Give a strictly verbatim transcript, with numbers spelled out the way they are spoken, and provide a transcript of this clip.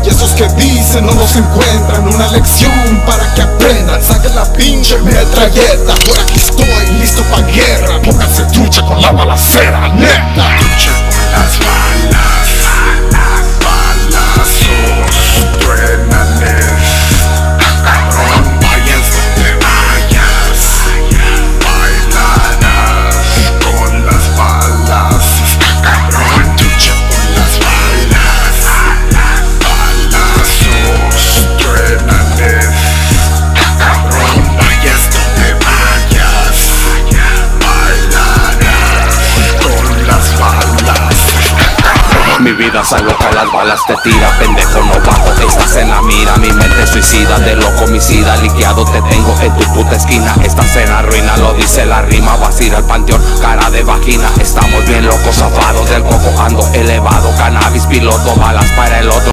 Y esos que dicen no los encuentran. Una lección para que aprendan. Saquen la pinche metralleta. Por aquí estoy, listo pa' guerra. Pónganse trucha con la balacera, neta. Trucha con las balas, balas, balazos, truénales. Cabrón, vayas donde vayas, bailarás con las balas. Cabrón, trucha con las balas, balazos, truénales. Cabrón, vayas donde vayas, bailarás con las balas. Mi vida es algo que las balas te tira, pendejo no bajo, estás en la mira. Mi mente suicida, de loco homicida, liqueado te tengo en tu puta esquina. Estás en la ruina, lo dice la rima, vas a ir al panteón, cara de vagina. Estamos bien locos, zafados del coco, ando elevado, cannabis, piloto, balas para el otro.